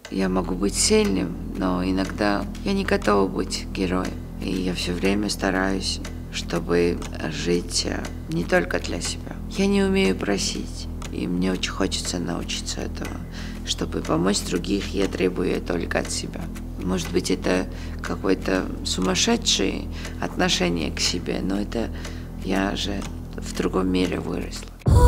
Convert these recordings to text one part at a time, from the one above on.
Я могу быть сильным, но иногда я не готова быть героем. И я все время стараюсь, чтобы жить не только для себя. Я не умею просить, и мне очень хочется научиться этого. Чтобы помочь других, я требую только от себя. Может быть, это какое-то сумасшедшее отношение к себе, но это я же в другом мире выросла.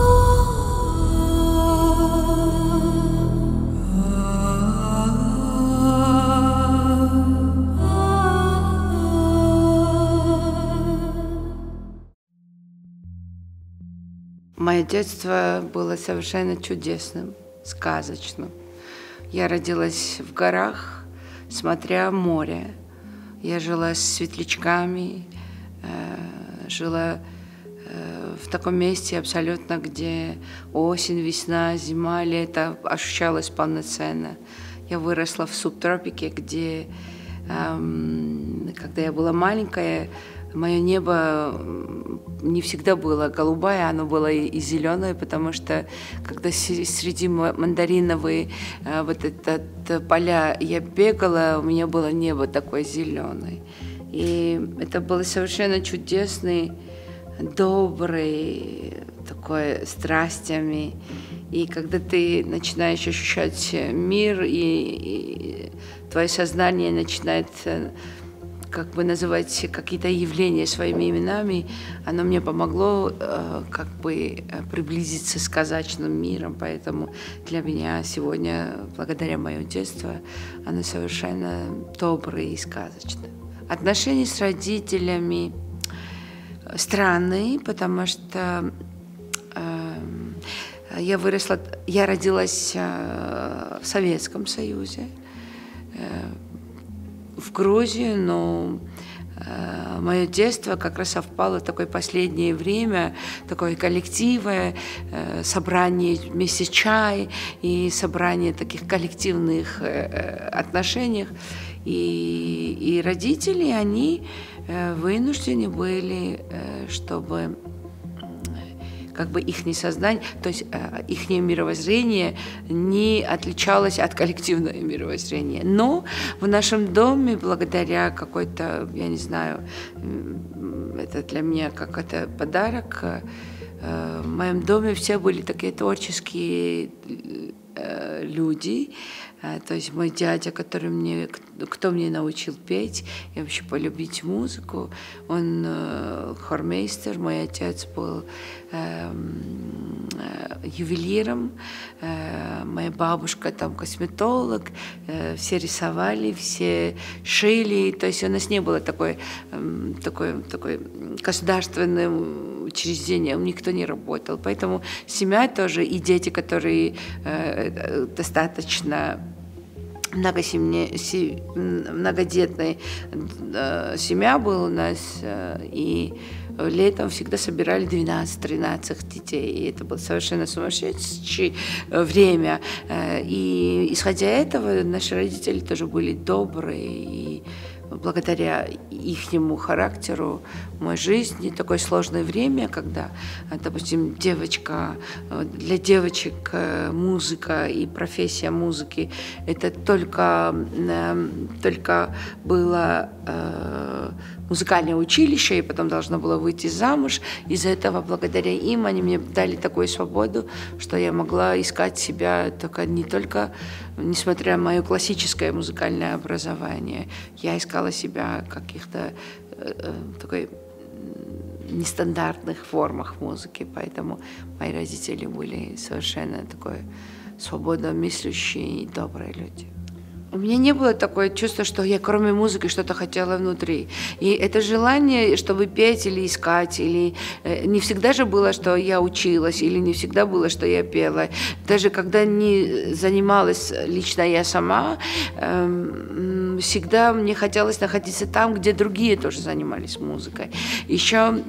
Мое детство было совершенно чудесным, сказочным. Я родилась в горах, смотря море. Я жила с светлячками, жила в таком месте абсолютно, где осень, весна, зима, лето ощущалось полноценно. Я выросла в субтропике, где, когда я была маленькая, мое небо не всегда было голубое, оно было и зеленое, потому что когда среди мандариновые вот это поля я бегала, у меня было небо такое зеленое. И это было совершенно чудесный, добрый, такой страстями. И когда ты начинаешь ощущать мир, и твое сознание начинает как бы называть какие-то явления своими именами, оно мне помогло как бы приблизиться с сказочным миром. Поэтому для меня сегодня, благодаря моему детству, оно совершенно доброе и сказочное. Отношения с родителями странные, потому что я родилась в Советском Союзе, в Грузии, но мое детство как раз совпало в такое последнее время, такое коллективное собрание вместе чай и собрание таких коллективных отношений. И родители, они вынуждены были, чтобы как бы их сознание, то есть их мировоззрение не отличалось от коллективного мировоззрения. Но в нашем доме, благодаря какой-то, я не знаю, это для меня как это подарок, в моем доме все были такие творческие люди. То есть мой дядя, кто мне научил петь и вообще полюбить музыку, он хормейстер, мой отец был ювелиром, моя бабушка там косметолог, все рисовали, все шили, то есть у нас не было такой государственным учреждением, никто не работал, поэтому семья тоже и дети, которые достаточно многодетная семья была у нас, и летом всегда собирали 12-13 детей, и это было совершенно сумасшедшее время. И исходя этого, наши родители тоже были добрые, и благодаря ихнему характеру в моей жизни такое сложное время, когда, допустим, для девочек музыка и профессия музыки это только было музыкальное училище, и потом должна была выйти замуж. Из-за этого, благодаря им, они мне дали такую свободу, что я могла искать себя не только, несмотря на мое классическое музыкальное образование, я искала себя в каких-то такой нестандартных формах музыки, поэтому мои родители были совершенно такой свободно мыслящие и добрые люди. У меня не было такое чувство, что я кроме музыки что-то хотела внутри. И это желание, чтобы петь или искать, или не всегда же было, что я училась, или не всегда было, что я пела. Даже когда не занималась лично я сама, всегда мне хотелось находиться там, где другие тоже занимались музыкой. Еще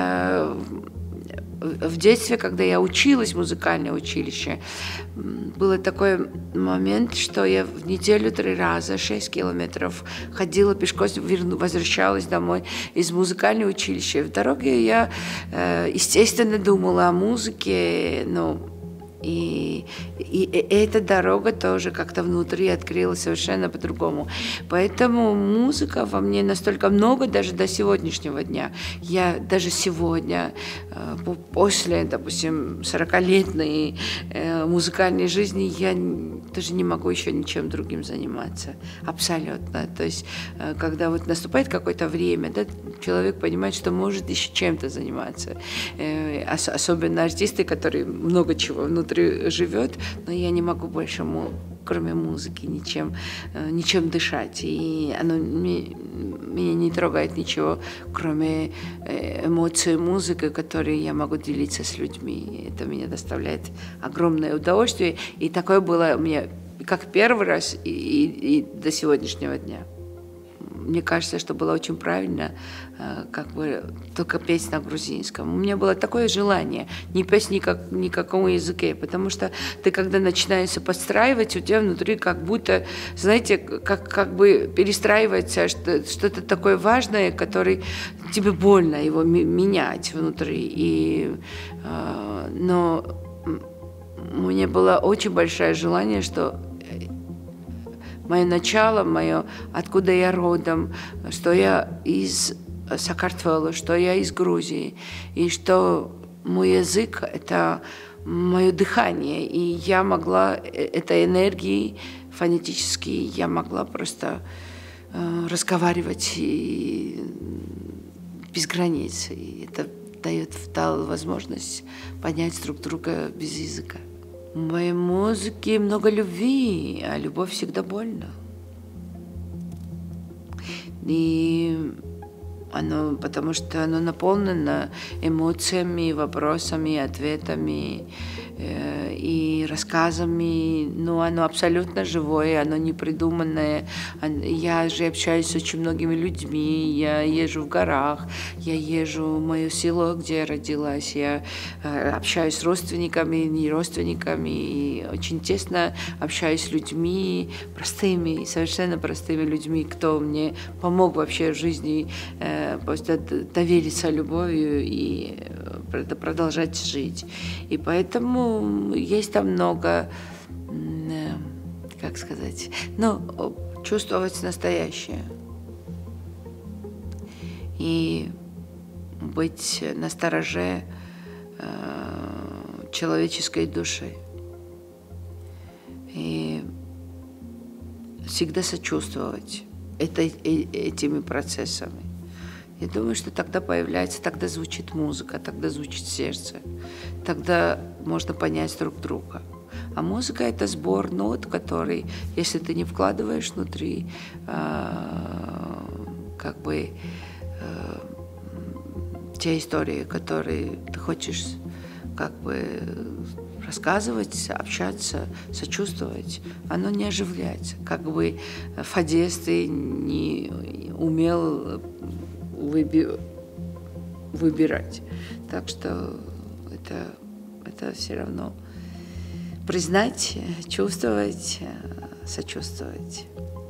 в детстве, когда я училась в музыкальном училище, был такой момент, что я в неделю 3 раза 6 километров ходила пешком, возвращалась домой из музыкального училища. В дороге я, естественно, думала о музыке, но И эта дорога тоже как-то внутри открылась совершенно по-другому. Поэтому музыка во мне настолько много даже до сегодняшнего дня. Я даже сегодня, после, допустим, 40-летней музыкальной жизни, я даже не могу еще ничем другим заниматься. Абсолютно. То есть, когда вот наступает какое-то время, да, человек понимает, что может еще чем-то заниматься. Особенно артисты, которые много чего внутри живет, но я не могу больше, кроме музыки, ничем дышать. И оно меня не трогает ничего, кроме эмоций музыки, которые я могу делиться с людьми. Это меня доставляет огромное удовольствие. И такое было у меня как первый раз и до сегодняшнего дня. Мне кажется, что было очень правильно как бы только петь на грузинском. У меня было такое желание не петь никакому языке, потому что ты, когда начинаешь подстраивать, у тебя внутри как будто, знаете, как бы перестраивается что-то такое важное, которое тебе больно его менять внутри. Но у меня было очень большое желание, что мое начало, откуда я родом, что я из Сакартвела, что я из Грузии, и что мой язык – это мое дыхание, и я могла этой энергией фонетически, я могла просто разговаривать без границ, и это дало возможность понять друг друга без языка. В моей музыке много любви, а любовь всегда больно. И потому что оно наполнено эмоциями, вопросами, ответами и рассказами. Но оно абсолютно живое, оно не придуманное. Я же общаюсь с очень многими людьми, я езжу в горах, я езжу в мое село, где я родилась, я общаюсь с родственниками, не родственниками, и очень тесно общаюсь с людьми, простыми, совершенно простыми людьми, кто мне помог вообще в жизни просто довериться любовью и продолжать жить. И поэтому есть там много, как сказать, чувствовать настоящее. И быть настороже человеческой души. И всегда сочувствовать этими процессами. Я думаю, что тогда звучит музыка, тогда звучит сердце, тогда можно понять друг друга. А музыка – это сбор нот, который, если ты не вкладываешь внутри, те истории, которые ты хочешь рассказывать, общаться, сочувствовать, оно не оживляется. Как бы Фадес ты не умел выбирать. Так что это все равно признать, чувствовать, сочувствовать.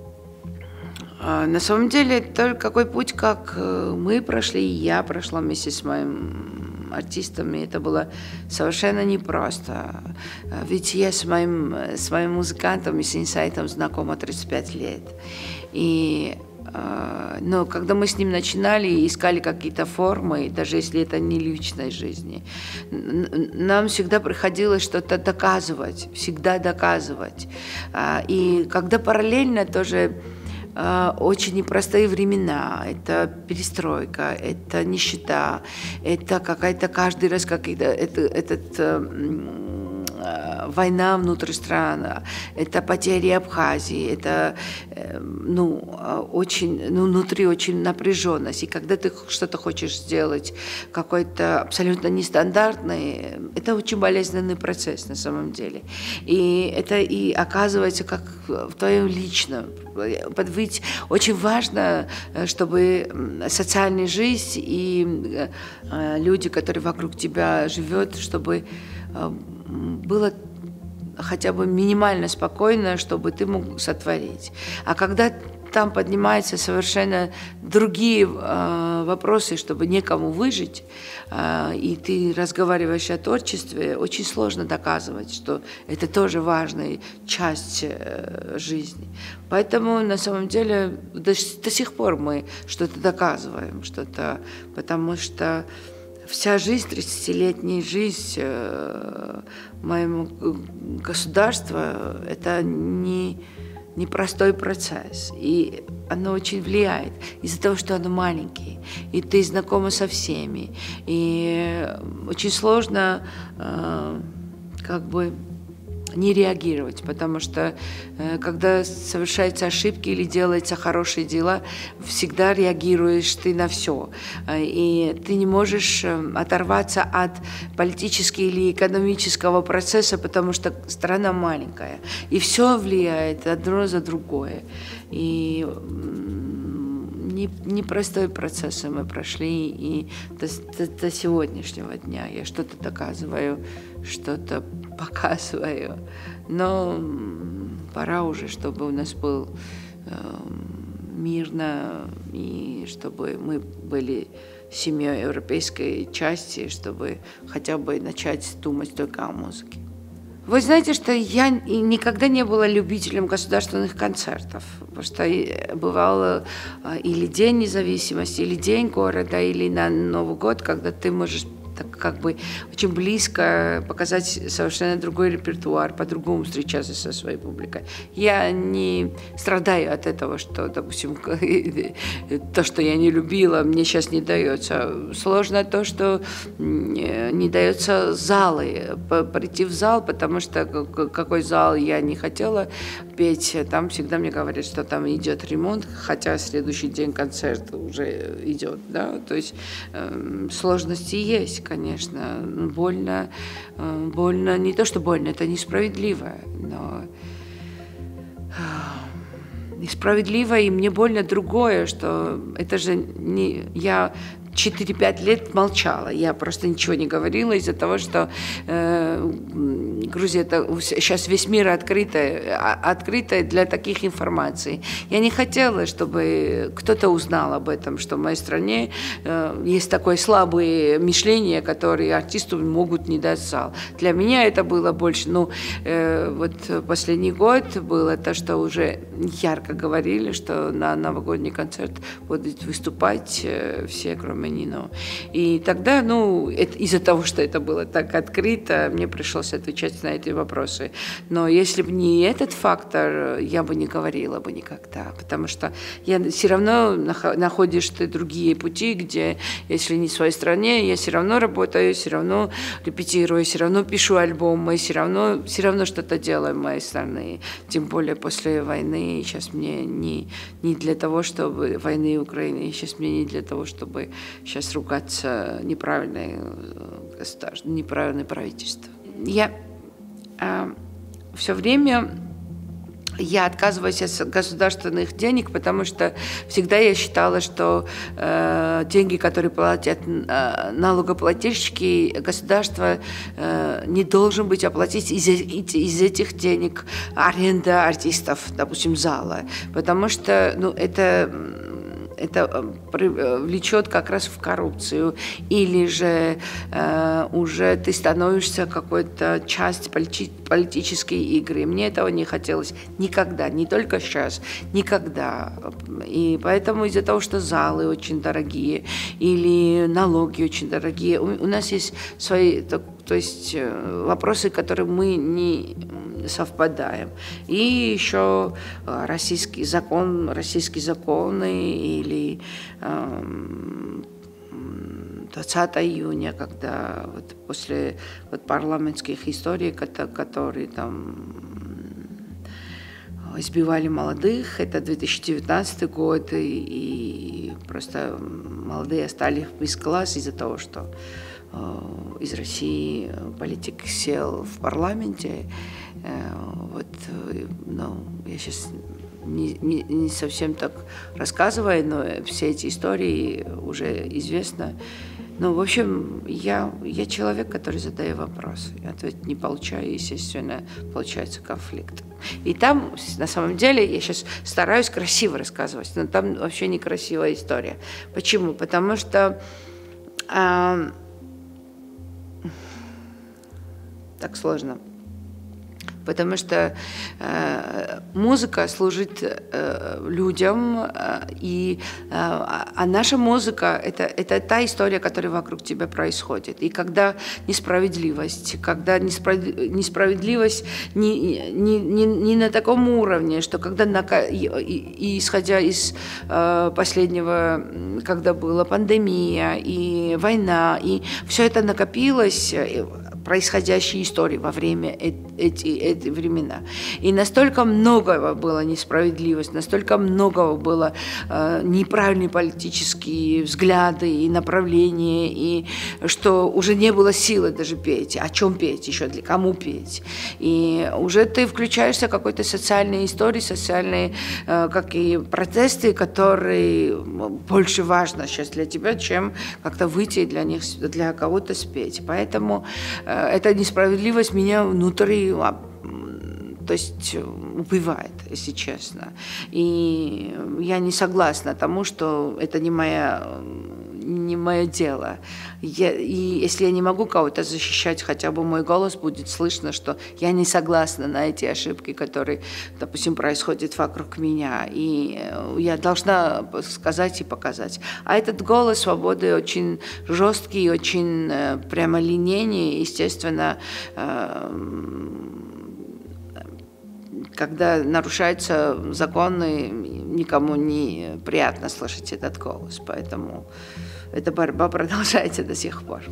На самом деле, только какой путь, как мы прошли, и я прошла вместе с моим артистом, и это было совершенно непросто. Ведь я с моим музыкантом и с инсайтом знакома 35 лет. Но когда мы с ним начинали, искали какие-то формы, даже если это не личной жизни, нам всегда приходилось что-то доказывать, всегда доказывать. И когда параллельно тоже очень непростые времена, это перестройка, это нищета, это какая-то каждый раз война внутри страны, это потери Абхазии, это внутри очень напряженность. И когда ты что-то хочешь сделать, какой-то абсолютно нестандартный, это очень болезненный процесс на самом деле. И это и оказывается как в твоем личном. Ведь очень важно, чтобы социальная жизнь и люди, которые вокруг тебя живут, чтобы было хотя бы минимально спокойно, чтобы ты мог сотворить. А когда там поднимаются совершенно другие вопросы, чтобы некому выжить, и ты разговариваешь о творчестве, очень сложно доказывать, что это тоже важная часть жизни. Поэтому на самом деле до сих пор мы что-то доказываем, что-то, потому что вся жизнь, 30-летняя жизнь моему государству, это непростой процесс, и оно очень влияет из-за того, что оно маленькое, и ты знакома со всеми, и очень сложно как бы не реагировать, потому что когда совершаются ошибки или делаются хорошие дела, всегда реагируешь ты на все, и ты не можешь оторваться от политического или экономического процесса, потому что страна маленькая, и все влияет одно за другое, и непростой процесс мы прошли, и до сегодняшнего дня я что-то доказываю, что-то показываю, но пора уже, чтобы у нас был мирно, и чтобы мы были семьей европейской части, чтобы хотя бы начать думать только о музыке. Вы знаете, что я никогда не была любителем государственных концертов, потому что бывало или День независимости, или День города, или на Новый год, когда ты можешь так как бы очень близко показать совершенно другой репертуар, по-другому встречаться со своей публикой. Я не страдаю от этого, что, допустим, то, что я не любила, мне сейчас не дается. Сложно то, что не дается залы, прийти в зал, потому что какой зал я не хотела петь, там всегда мне говорят, что там идет ремонт, хотя следующий день концерт уже идет, да, то есть сложности есть, конечно, больно, не то, что больно, это несправедливо, но несправедливо, и мне больно другое, что это же не я 4-5 лет молчала, я просто ничего не говорила из-за того, что Грузия, это сейчас весь мир открытый для таких информаций. Я не хотела, чтобы кто-то узнал об этом, что в моей стране есть такое слабое мышление, которое артисту могут не дать зал. Для меня это было больше, вот последний год было то, что уже ярко говорили, что на новогодний концерт будут выступать все, кроме Нино. И тогда, из-за того, что это было так открыто, мне пришлось отвечать на эти вопросы. Но если бы не этот фактор, я бы не говорила бы никогда, потому что все равно находишь ты другие пути, где, если не в своей стране, я все равно работаю, все равно репетирую, все равно пишу альбомы, все равно что-то делаю в моей стране. Тем более после войны, сейчас мне не для того, чтобы войны в Украине, сейчас мне не для того, чтобы сейчас ругаться неправильное государство, неправильное правительство. Я все время отказываюсь от государственных денег, потому что всегда я считала, что деньги, которые платят налогоплательщики, государство не должен быть оплатить из этих денег аренда артистов, допустим, зала, потому что это влечет как раз в коррупцию, или же уже ты становишься какой-то часть политической игры. Мне этого не хотелось никогда, не только сейчас, никогда. И поэтому из-за того, что залы очень дорогие или налоги очень дорогие, у нас есть свои, то есть вопросы, которые мы не совпадаем. И еще российские законы или 20 июня, когда после парламентских историй, которые там избивали молодых, это 2019 год, и просто молодые остались без глаз из-за того, что из России политик сел в парламенте. Я сейчас не совсем так рассказываю, но все эти истории уже известны. Ну, в общем, я человек, который задает вопросы. Ответ не получаю, естественно, получается конфликт. И там, на самом деле, я сейчас стараюсь красиво рассказывать, но там вообще некрасивая история. Почему? Потому что так сложно. Потому что музыка служит людям, а наша музыка это та история, которая вокруг тебя происходит. И когда несправедливость не на таком уровне, что когда исходя из последнего, когда была пандемия и война, и все это накопилось, происходящие истории во время эти времена. И настолько многого было несправедливости, настолько многого было неправильные политические взгляды и направления, и что уже не было силы даже петь. О чем петь еще, для кому петь? И уже ты включаешься в какой-то социальной истории, социальные какие протесты, которые больше важно сейчас для тебя, чем как-то выйти и для кого-то спеть. Поэтому эта несправедливость меня внутри, то есть, убивает, если честно. И я не согласна тому, что это не мое дело. И если я не могу кого-то защищать, хотя бы мой голос будет слышно, что я не согласна на эти ошибки, которые, допустим, происходят вокруг меня. И я должна сказать и показать. А этот голос свободы очень жесткий, очень прямолинейный, естественно, когда нарушаются законы, никому не приятно слышать этот голос. Поэтому эта борьба продолжается до сих пор.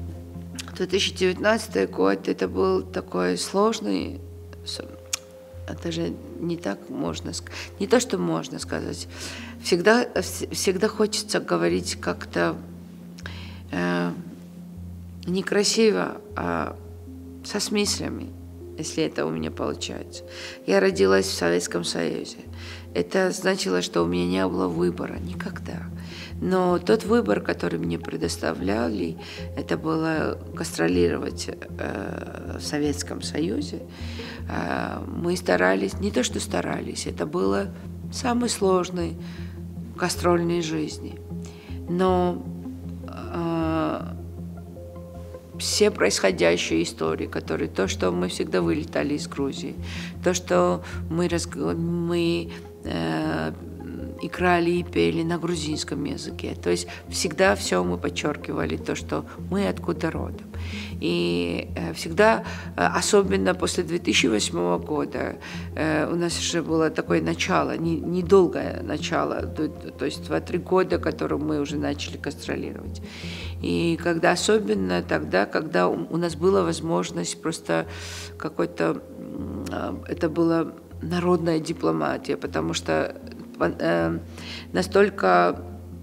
2019 год это был такой сложный, это же не так можно сказать, не то, что можно сказать. Всегда хочется говорить как-то некрасиво, а со смыслями, если это у меня получается. Я родилась в Советском Союзе. Это значило, что у меня не было выбора никогда. Но тот выбор, который мне предоставляли, это было гастролировать в Советском Союзе. Мы старались, не то что старались, это было самой сложной гастрольной жизни. Но все происходящие истории, которые то, что мы всегда вылетали из Грузии, то, что мы играли и пели на грузинском языке. То есть всегда все мы подчеркивали, то, что мы откуда родом. И всегда, особенно после 2008 года, у нас уже было такое начало, недолгое начало, то есть 2-3 года, которым мы уже начали гастролировать. И когда особенно тогда, когда у нас была возможность просто какой-то, это была народная дипломатия, потому что настолько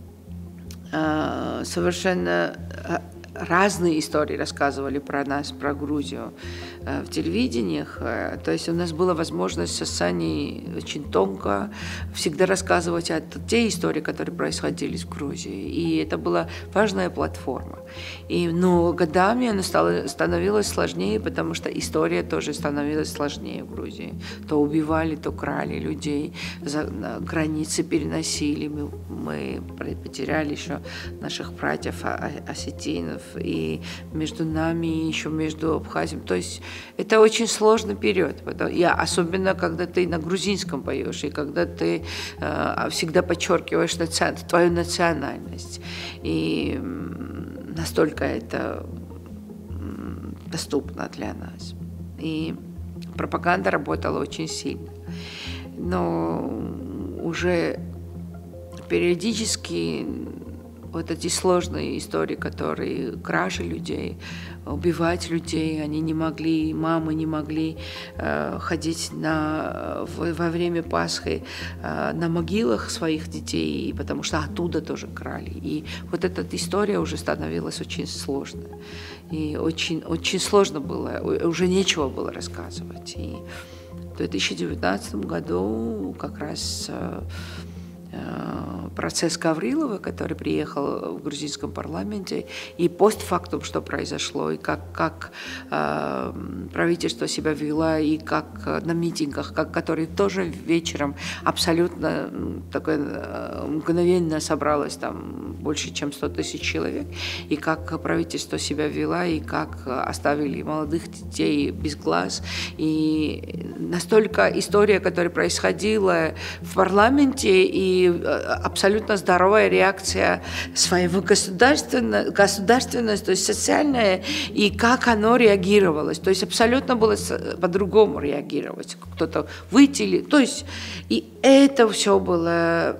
совершенно разные истории рассказывали про нас, про Грузию в телевидениях. То есть у нас была возможность с Саней очень тонко всегда рассказывать о те истории, которые происходили в Грузии. И это была важная платформа. Но годами она становилась сложнее, потому что история тоже становилась сложнее в Грузии. То убивали, то крали людей, за границы переносили. Мы потеряли еще наших братьев осетинов, и между нами, и еще между Абхазией. То есть это очень сложный период. И особенно, когда ты на грузинском поешь, и когда ты всегда подчеркиваешь твою национальность. И настолько это доступно для нас. И пропаганда работала очень сильно. Но уже периодически вот эти сложные истории, которые кражи людей, убивать людей, они не могли, мамы не могли ходить во время Пасхи на могилах своих детей, потому что оттуда тоже крали. И вот эта история уже становилась очень сложной. И очень, очень сложно было, уже нечего было рассказывать. И в 2019 году как раз процесс Гаврилова, который приехал в грузинском парламенте, и постфактум, что произошло, и как правительство себя вело, и как на митингах, которые тоже вечером абсолютно такое мгновенно собралось там больше, чем 100 000 человек, и как правительство себя вело, и как оставили молодых детей без глаз, и настолько история, которая происходила в парламенте, и абсолютно здоровая реакция своего государственности, то есть социальная, и как оно реагировалось. То есть абсолютно было по-другому реагировать. Кто-то выйти, то есть и это все было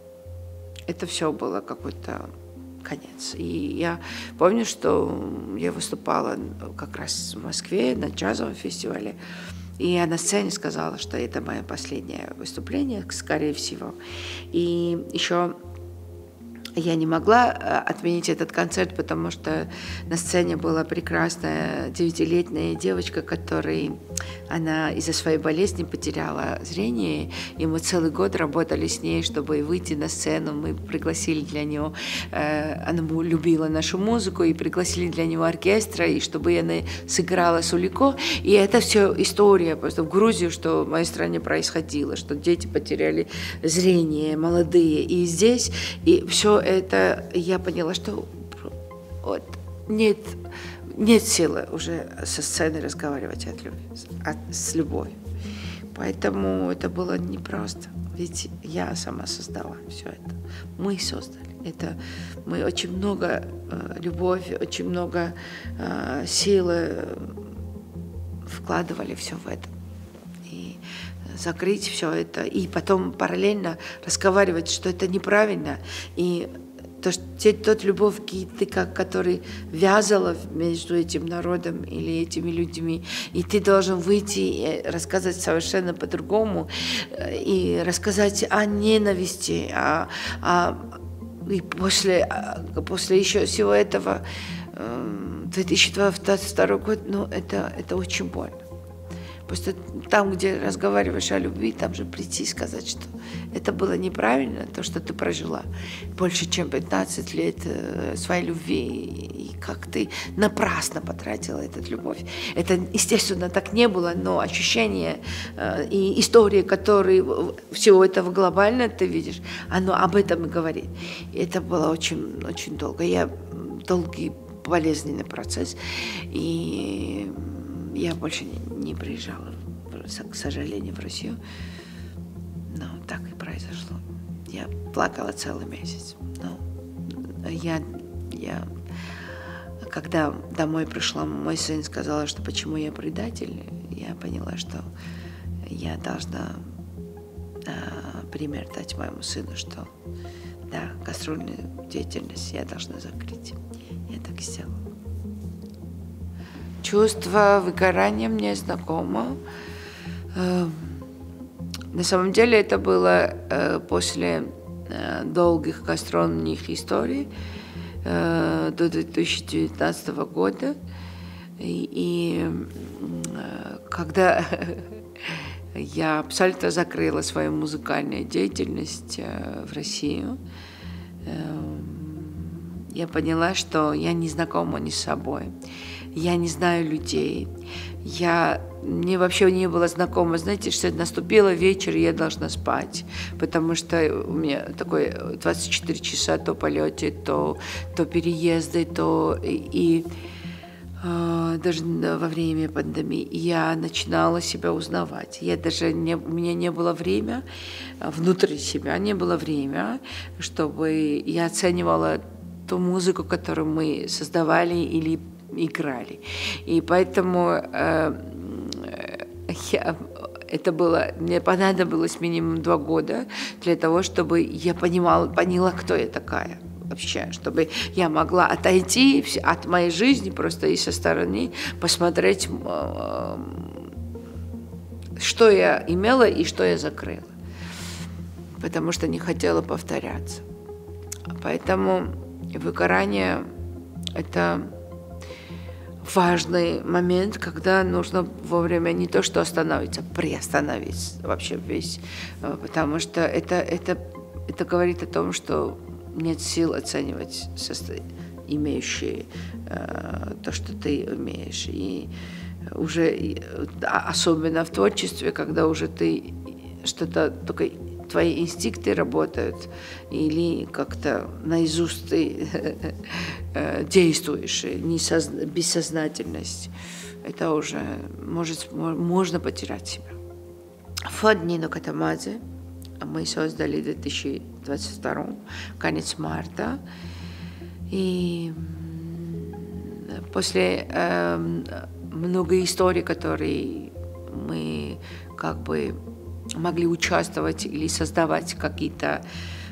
какой-то конец. И я помню, что я выступала как раз в Москве на джазовом фестивале, и я на сцене сказала, что это мое последнее выступление, скорее всего. И еще я не могла отменить этот концерт, потому что на сцене была прекрасная 9-летняя девочка, она из-за своей болезни потеряла зрение, и мы целый год работали с ней, чтобы выйти на сцену. Мы пригласили для нее, она любила нашу музыку, и пригласили для нее оркестра, и чтобы она сыграла Сулико. И это все история просто в Грузии, что в моей стране происходило, что дети потеряли зрение, молодые. И здесь, и все это я поняла, что вот, нет силы уже со сцены разговаривать с любовью. Поэтому это было непросто. Ведь я сама создала все это. Мы создали. Мы очень много любови, очень много силы вкладывали все в это. И закрыть все это, и потом параллельно разговаривать, что это неправильно. И тот любовь, который вязала между этим народом или этими людьми, и ты должен выйти и рассказать совершенно по-другому, и рассказать о ненависти, и после еще всего этого 2022 год, это очень больно. Просто там, где разговариваешь о любви, там же прийти и сказать, что это было неправильно, то, что ты прожила больше, чем 15 лет своей любви, и как ты напрасно потратила эту любовь. Это, естественно, так не было, но ощущение и история, которые всего этого глобально ты видишь, оно об этом и говорит. И это было очень, очень долго. Долгий болезненный процесс, и я больше не приезжала, к сожалению, в Россию. Но так и произошло. Я плакала целый месяц. Но когда домой пришла, мой сын сказал, что почему я предатель, я поняла, что я должна пример дать моему сыну, что да, гастрольную деятельность я должна закрыть. Я так и сделала. Чувство выгорания мне знакомо. На самом деле это было после долгих гастрольных историй до 2019 года. И когда я абсолютно закрыла свою музыкальную деятельность в Россию, я поняла, что я не знакома ни с собой. Я не знаю людей. Мне вообще не было знакомо, знаете, что наступило вечер, и я должна спать, потому что у меня такой 24 часа то полете, то переезды, и даже во время пандемии я начинала себя узнавать. У меня не было времени, внутри себя не было времени, чтобы я оценивала ту музыку, которую мы создавали или играли. И поэтому мне понадобилось минимум 2 года для того, чтобы я поняла, кто я такая вообще, чтобы я могла отойти от моей жизни просто и со стороны посмотреть, что я имела и что я закрыла. Потому что не хотела повторяться. Поэтому выгорание – это важный момент, когда нужно вовремя не то что остановиться, приостановить вообще весь, потому что это это говорит о том, что нет сил оценивать имеющие то, что ты умеешь. И уже, особенно в творчестве, когда уже ты что-то, только твои инстинкты работают, или как-то наизусть ты действуешь, бессознательность, это уже можно потерять себя. Фонд Нино Катамадзе мы создали в 2022, конец марта. И после много историй, которые мы как бы могли участвовать или создавать какие-то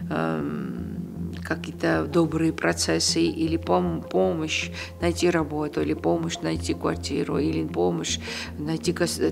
добрые процессы, или помощь найти работу, или помощь найти квартиру, или помощь найти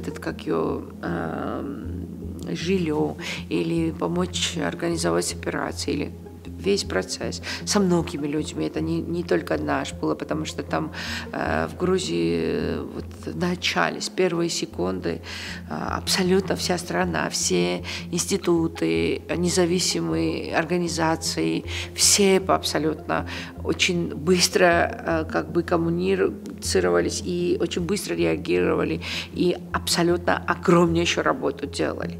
жилье, или помочь организовать операции, или весь процесс со многими людьми. Это не только наш было, потому что там в Грузии вот, в начале, с первой секунды, абсолютно вся страна, все институты, независимые организации, все абсолютно очень быстро как бы коммуницировались и очень быстро реагировали и абсолютно огромнейшую работу делали.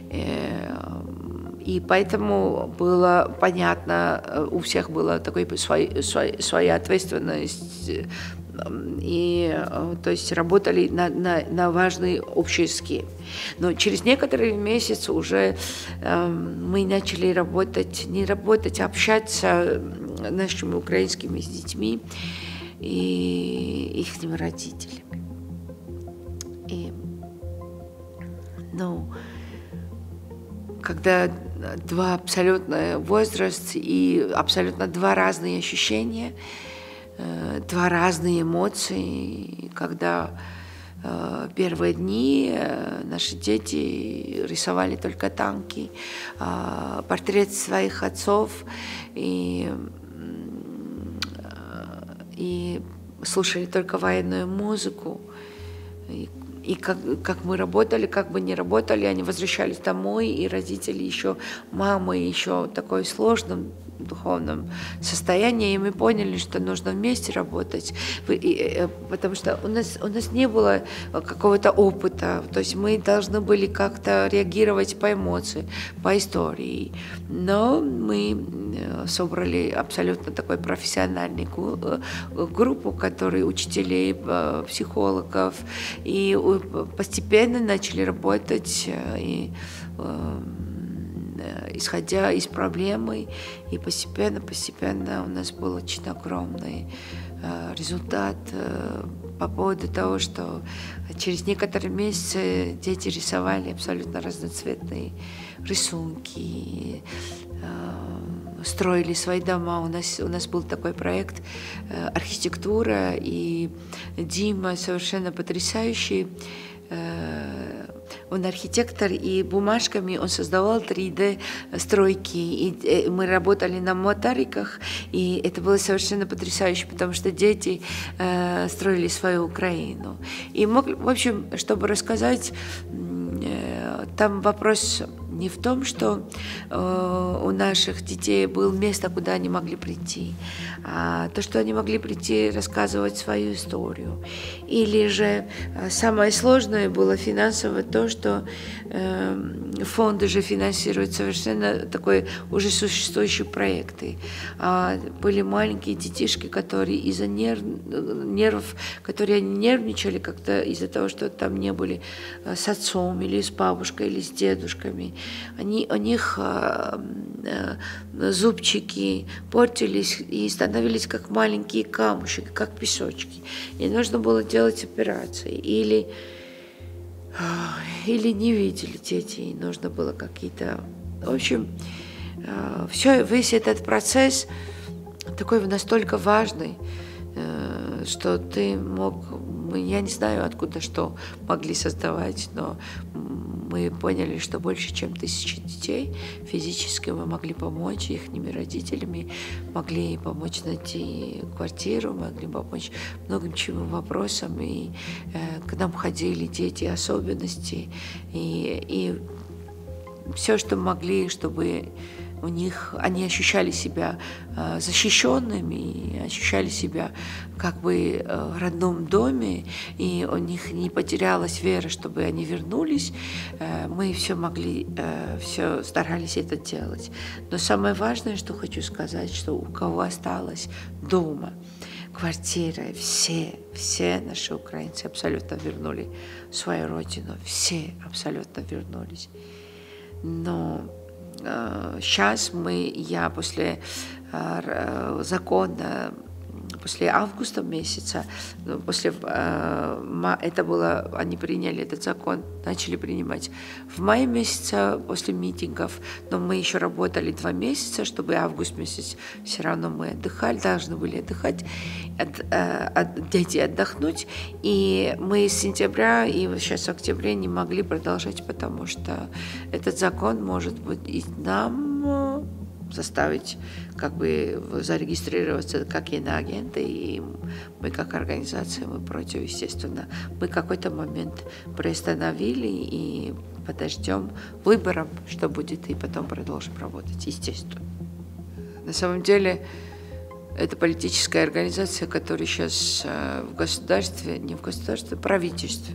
И поэтому было понятно, у всех была такая своя ответственность, и то есть работали на важные общие схемы. Но через некоторые месяцы уже мы начали а общаться с нашими украинскими детьми и их родителями. И, когда два абсолютно возраста и абсолютно два разные ощущения, два разные эмоции, когда первые дни наши дети рисовали только танки, портрет своих отцов и слушали только военную музыку. И как мы работали, как бы не работали, они возвращались домой, и родители еще, мама еще в такой сложном духовном состоянии, и мы поняли, что нужно вместе работать, потому что у нас не было какого-то опыта, то есть мы должны были как-то реагировать по эмоции, по истории, но мы собрали абсолютно такой профессиональный группу, которые учителей, психологов, и постепенно начали работать, исходя из проблемы, и постепенно у нас был очень огромный результат по поводу того, что через некоторые месяцы дети рисовали абсолютно разноцветные рисунки, строили свои дома. У нас был такой проект архитектура, и Дима совершенно потрясающий. Он архитектор, и бумажками он создавал 3D-стройки. И мы работали на моториках, и это было совершенно потрясающе, потому что дети строили свою Украину. И, в общем, чтобы рассказать, там вопрос не в том, что у наших детей было место, куда они могли прийти, а то, что они могли прийти рассказывать свою историю. Или же самое сложное было финансово то, что фонды же финансируют совершенно такой уже существующие проекты. Были маленькие детишки, которые из-за нервов, которые они нервничали как-то из-за того, что там не были с отцом или с бабушкой или с дедушками. У них зубчики портились и становились как маленькие камушки, как песочки. И нужно было делать операции. Или не видели дети, и нужно было какие-то... В общем, весь этот процесс такой настолько важный, что ты мог... Я не знаю, откуда что могли создавать, но мы поняли, что больше, чем 1000 детей физически мы могли помочь их родителями, могли помочь найти квартиру, могли помочь многим чему вопросам. И к нам ходили дети особенности, и все, что могли, чтобы они ощущали себя защищенными, и ощущали себя как бы в родном доме, и у них не потерялась вера, чтобы они вернулись. Мы все могли, все старались это делать. Но самое важное, что хочу сказать, что у кого осталось дома, квартира, все наши украинцы абсолютно вернули свою родину, все абсолютно вернулись. Но сейчас я после закона, после августа месяца, это было, они приняли этот закон, начали принимать в мае месяце после митингов, но мы еще работали 2 месяца, чтобы август месяц все равно мы отдыхали, должны были отдыхать, дети отдохнуть, и мы с сентября и сейчас в октябре не могли продолжать, потому что этот закон может быть и нам заставить как бы зарегистрироваться как иноагенты, и мы как организация, мы против, естественно. Мы какой-то момент приостановили и подождем выборов, что будет, и потом продолжим работать, естественно. На самом деле, это политическая организация, которая сейчас в государстве, не в государстве, в правительстве.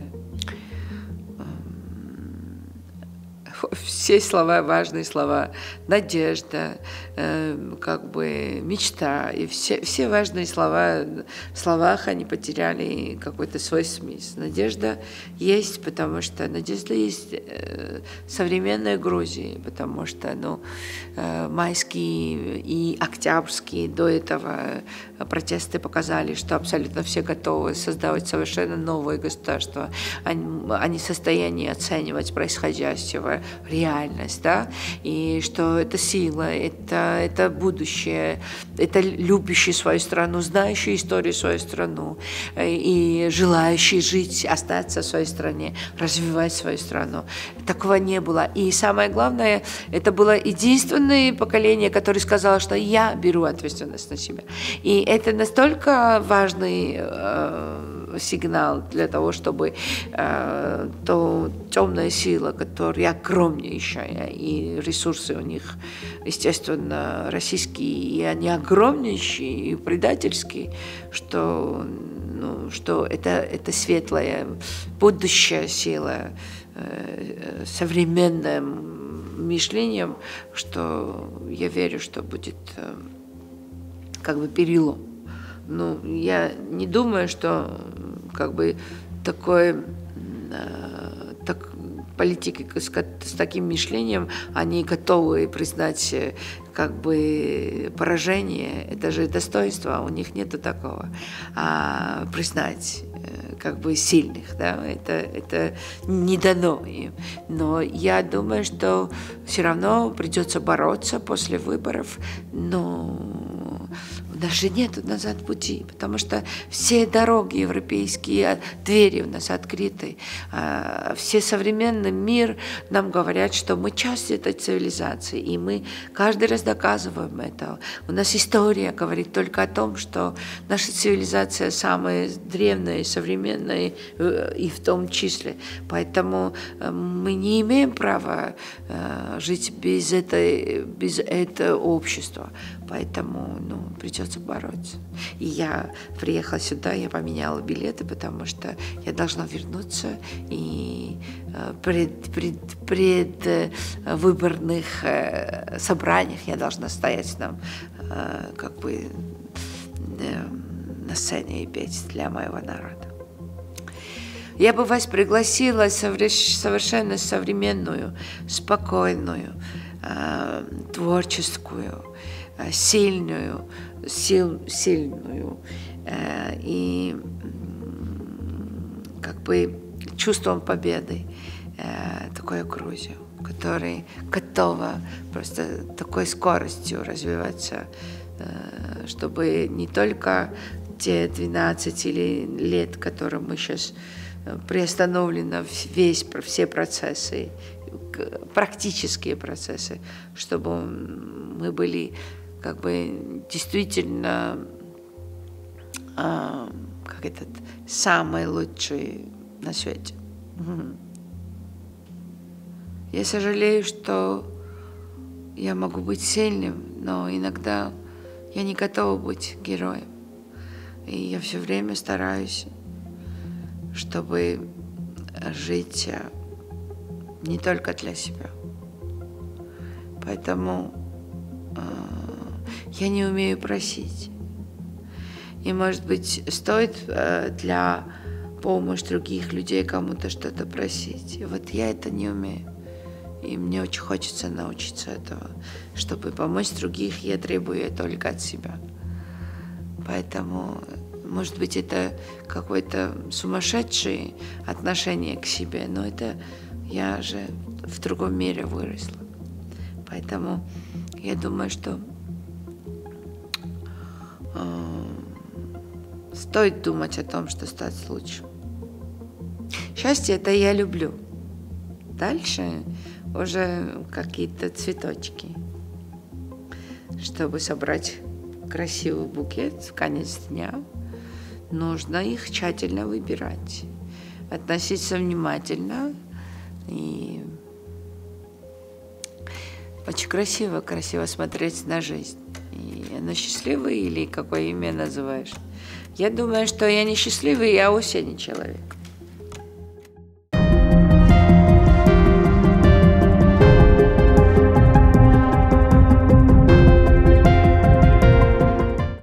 Все слова, важные слова, надежда, как бы мечта, и все важные слова, в словах они потеряли какой-то свой смысл. Надежда есть, потому что надежда есть в современной Грузии, потому что майские и октябрьские до этого протесты показали, что абсолютно все готовы создавать совершенно новое государство, они в состоянии оценивать происходящего, реальность, да, и что это сила, это будущее, это любящий свою страну, знающий историю свою страну и желающий жить, остаться в своей стране, развивать свою страну. Такого не было. И самое главное, это было единственное поколение, которое сказало, что я беру ответственность на себя. И это настолько важный сигнал для того, чтобы то темная сила, которая огромнейшая, и ресурсы у них, естественно, российские, и они огромнейшие и предательские, что это светлая, будущая сила, современным мышлением, что я верю, что будет как бы перелом. Ну, я не думаю, что как бы политики с таким мышлением, они готовы признать как бы поражение, это же достоинство, а у них нету такого, признать как бы сильных, да, это не дано им. Но я думаю, что все равно придется бороться после выборов, но у нас же нет назад пути, потому что все дороги европейские, двери у нас открыты. Все современный мир нам говорят, что мы часть этой цивилизации, и мы каждый раз доказываем это. У нас история говорит только о том, что наша цивилизация самая древняя и современная, и в том числе. Поэтому мы не имеем права жить без этого общества. Поэтому придется бороться. И я приехала сюда, я поменяла билеты, потому что я должна вернуться и предвыборных собраниях я должна стоять как бы на сцене и петь для моего народа. Я бы вас пригласила совершенно современную, спокойную, творческую, сильную и как бы чувством победы такую Грузию, которая готова просто такой скоростью развиваться, чтобы не только те 12 лет, которые мы сейчас приостановлены, все процессы, практические процессы, чтобы мы были как бы действительно самые лучшие на свете. Я сожалею, что я могу быть сильным, но иногда я не готова быть героем. И я все время стараюсь, чтобы жить не только для себя. Поэтому я не умею просить. И, может быть, стоит для помощи других людей кому-то что-то просить. И вот я это не умею. И мне очень хочется научиться этого. Чтобы помочь других, я требую только от себя. Поэтому, может быть, это какое-то сумасшедшее отношение к себе, но это я же в другом мире выросла. Поэтому я думаю, что стоит думать о том, что стать лучше. Счастье – это я люблю. Дальше уже какие-то цветочки. Чтобы собрать красивый букет в конец дня, нужно их тщательно выбирать, относиться внимательно. И очень красиво смотреть на жизнь. И она счастливая или какое имя называешь? Я думаю, что я не счастливый, я осенний человек.